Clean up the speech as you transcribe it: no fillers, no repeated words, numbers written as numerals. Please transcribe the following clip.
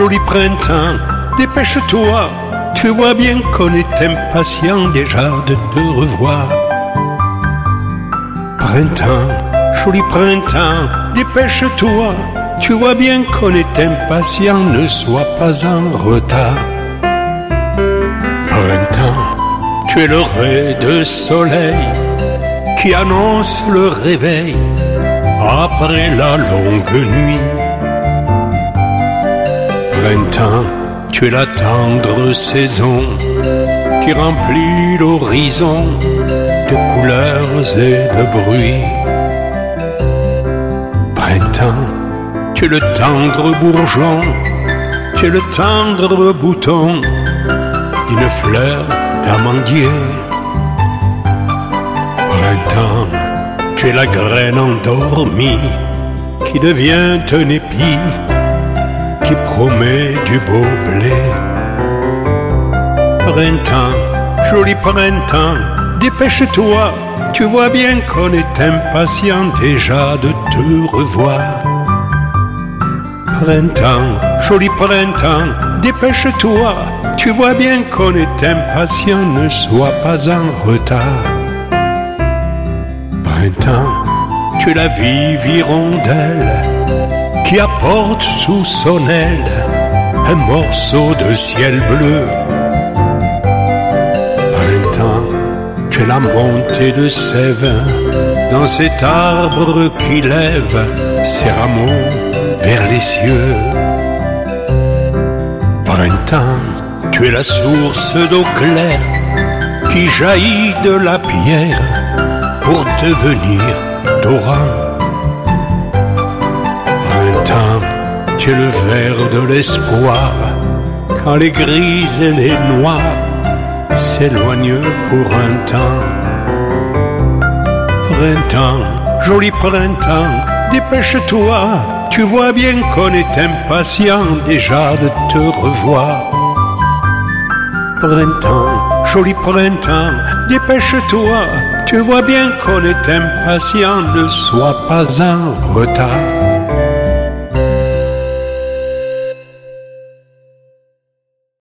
joli printemps, dépêche-toi, tu vois bien qu'on est impatient déjà de te revoir. Printemps, joli printemps, dépêche-toi, tu vois bien qu'on est impatient, ne sois pas en retard. Printemps, tu es le ray de soleil qui annonce le réveil après la longue nuit. Printemps, tu es la tendre saison qui remplit l'horizon de couleurs et de bruits. Printemps, tu es le tendre bourgeon, tu es le tendre bouton d'une fleur d'amandier. Printemps, tu es la graine endormie qui devient un épi qui promet du beau blé. Printemps, joli printemps, dépêche-toi, tu vois bien qu'on est impatient déjà de te revoir. Printemps, joli printemps, dépêche-toi, tu vois bien qu'on est impatient, ne sois pas en retard. Printemps, tu es la vive hirondelle qui apporte sous son aile un morceau de ciel bleu. Printemps, tu es la montée de sève dans cet arbre qui lève ses rameaux vers les cieux. Printemps, tu es la source d'eau claire qui jaillit de la pierre pour devenir torrent. Printemps, tu es le vert de l'espoir quand les grises et les noirs s'éloignent pour un temps. Printemps, joli printemps, dépêche-toi, tu vois bien qu'on est impatient déjà de te revoir. Printemps, joli printemps, dépêche-toi, tu vois bien qu'on est impatient, ne sois pas en retard.